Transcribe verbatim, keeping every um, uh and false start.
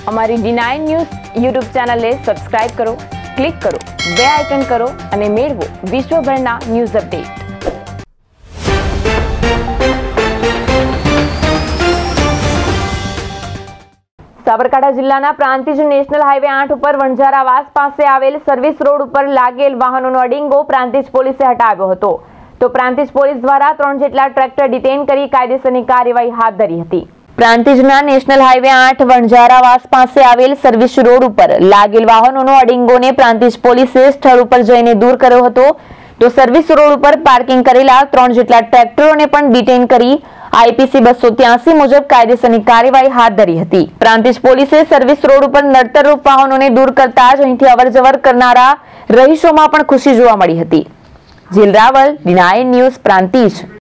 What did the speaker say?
અમારી D nine news YouTube ચેનલને subscribe કરો, ક્લિક કરો, બે આઇકન કરો અને મેળવો વિશ્વભરના ન્યૂઝ અપડેટ. સાબરકાંઠા જિલ્લાના પ્રાંતિજ નેશનલ હાઈવે આઠ ઉપર વણઝારાવાસ પાસે આવેલ સર્વિસ રોડ ઉપર લાગેલ વાહનોનો અડિંગો પ્રાંતિજ પોલીસે હટાવ્યો હતો. તો પ્રાંતિજ પોલીસ દ્વારા ત્રણ જેટલા ટ્રેક્ટર ડિટેન કરી કાયદેસરની કાર્યવાહી હાથ ધરી હતી. પ્રાંતિજના નેશનલ હાઈવે આઠ વણઝારાવાસ પાસે આવેલ સર્વિસ રોડ ઉપર લાગેલ વાહનોનો અડિંગોને પ્રાંતિજ પોલીસે સ્થળ ઉપર જઈને દૂર કર્યો હતો. તો સર્વિસ રોડ ઉપર પાર્કિંગ કરેલા ત્રણ જેટલા ટ્રેક્ટરોને પણ ડિટેન કરી આઈપીસી બસો ત્યાસી મુજબ કાયદેસરની કાર્યવાહી હાથ ધરી હતી. પ્રાંતિજ પોલીસે સર્વિસ રોડ ઉપર નડતરરૂપ વાહનોને દૂર કરતા જ અહીંથી અવરજવર કરનારા રહીશોમાં પણ ખુશી જોવા મળી હતી. Jeel Raval, D nine news, Prantij.